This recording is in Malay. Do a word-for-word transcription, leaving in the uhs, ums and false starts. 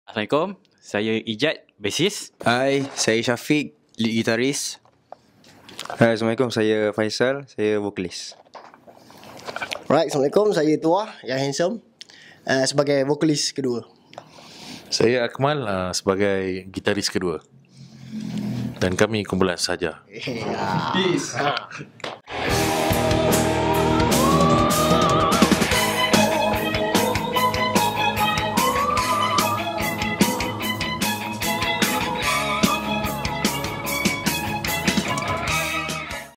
Assalamualaikum, saya Ijat, bassist. Hai, saya Syafiq, lead gitaris. Hai, Assalamualaikum, saya Faisal, saya vokalis. Alright, Assalamualaikum, saya Tuah yang handsome, uh, sebagai vokalis kedua. Saya Akmal uh, sebagai gitaris kedua. Dan kami kumpulan saja. Peace.